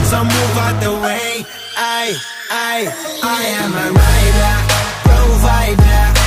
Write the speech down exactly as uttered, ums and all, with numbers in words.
so move out the way. I, I, I am a rider, provider.